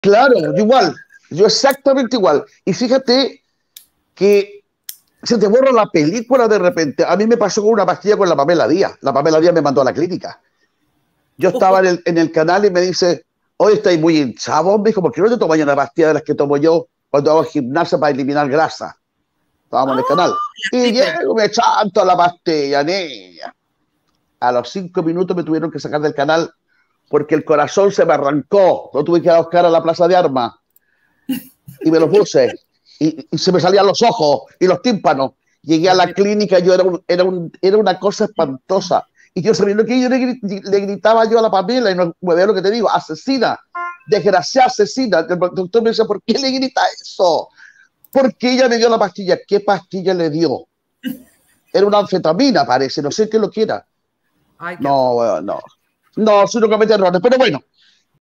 Claro, igual, yo exactamente igual. Y fíjate que se te borra la película de repente. A mí me pasó con una pastilla con la Pamela Díaz. La Pamela Díaz me mandó a la clínica. Yo estaba en el canal y me dice, hoy estáis muy hinchados. Me dijo, ¿por qué no te tomas una pastilla de las que tomo yo cuando hago gimnasia para eliminar grasa? Estábamos en el canal. La Y Clipper. llego, me chanto la pastilla, niña. A los 5 minutos me tuvieron que sacar del canal porque el corazón se me arrancó. Lo tuve que ir a buscar a la Plaza de Armas y me lo puse. Y se me salían los ojos y los tímpanos. Llegué a la clínica, yo era una cosa espantosa. Y yo sabiendo que yo le gritaba yo a la Pamela, y no me veo lo que te digo, asesina, desgraciada asesina. El doctor me dice, ¿por qué le grita eso? Porque ella me dio la pastilla. ¿Qué pastilla le dio? Era una anfetamina, parece, no sé qué lo quiera. Ay, qué horror. No, bueno, no. No, si no comete errores, pero bueno,